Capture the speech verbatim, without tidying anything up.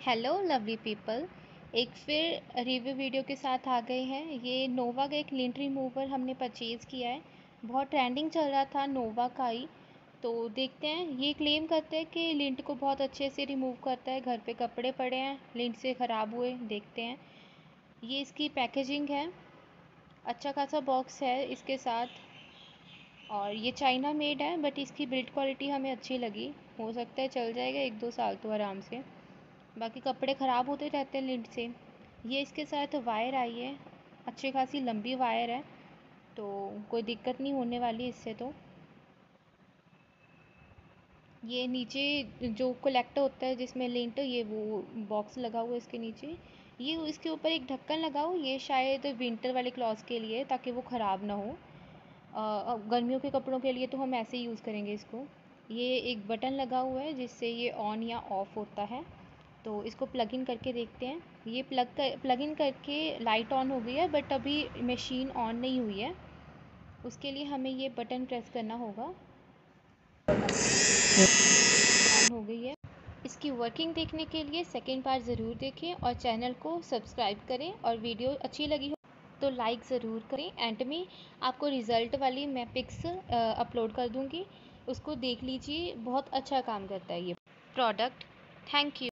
Hello lovely people, एक फिर review video के साथ आ गए हैं। ये नोवा का एक लिंट रिमूवर हमने परचेज़ किया है। बहुत ट्रेंडिंग चल रहा था नोवा का ही, तो देखते हैं। ये क्लेम करते हैं कि लिंट को बहुत अच्छे से रिमूव करता है। घर पे कपड़े पड़े हैं लिंट से ख़राब हुए, देखते हैं। ये इसकी पैकेजिंग है, अच्छा खासा बॉक्स है इसके साथ। और ये चाइना मेड है, बट इसकी बिल्ड क्वालिटी हमें अच्छी लगी। हो सकता है चल जाएगा एक दो साल तो आराम से। बाकी कपड़े ख़राब होते रहते हैं लिंट से। ये इसके साथ वायर आई है, अच्छी खासी लंबी वायर है, तो कोई दिक्कत नहीं होने वाली इससे। तो ये नीचे जो कलेक्टर होता है जिसमें लिंट, ये वो बॉक्स लगा हुआ है इसके नीचे। ये इसके ऊपर एक ढक्कन लगा हो, ये शायद विंटर वाले क्लॉथ्स के लिए, ताकि वो ख़राब ना हो। अ, गर्मियों के कपड़ों के लिए तो हम ऐसे ही यूज़ करेंगे इसको। ये एक बटन लगा हुआ है जिससे ये ऑन या ऑफ़ होता है, तो इसको प्लग इन करके देखते हैं। ये प्लग कर प्लग इन करके लाइट ऑन हो गई है, बट अभी मशीन ऑन नहीं हुई है। उसके लिए हमें ये बटन प्रेस करना होगा। ऑन हो गई है। इसकी वर्किंग देखने के लिए सेकेंड पार्ट ज़रूर देखें और चैनल को सब्सक्राइब करें। और वीडियो अच्छी लगी हो तो लाइक ज़रूर करें। एंड में आपको रिज़ल्ट वाली मैं पिक्स अपलोड कर दूँगी, उसको देख लीजिए। बहुत अच्छा काम करता है ये प्रोडक्ट। Thank you.